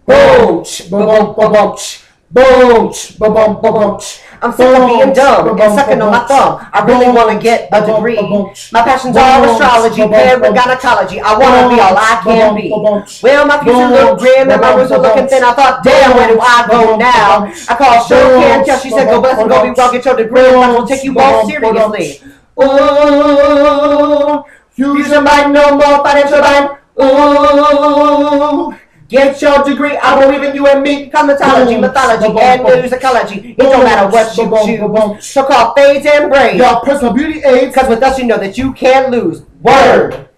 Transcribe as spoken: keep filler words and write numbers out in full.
Boom, ba-bum, ba-bum, boom, ba-bum, ba-bum. I'm sick of being dumb and sucking on my thumb. I really want to get a degree. My passion's all astrology, paired with gynecology. I want to be all I can be. Well, my future looked grim and my roots were looking thin. I thought, damn, where do I go now? I called Cheryl Cantel. She said, go bless and go be well, get your degree. I will take you both seriously. Ooh, use your mind, no more financial mind. Ooh. Get your degree, I believe in you and me. Cosmetology, mythology, and musicology. It don't matter what you choose. So call fades and braids. Your personal beauty aids. Cause with us you know that you can't lose. Word.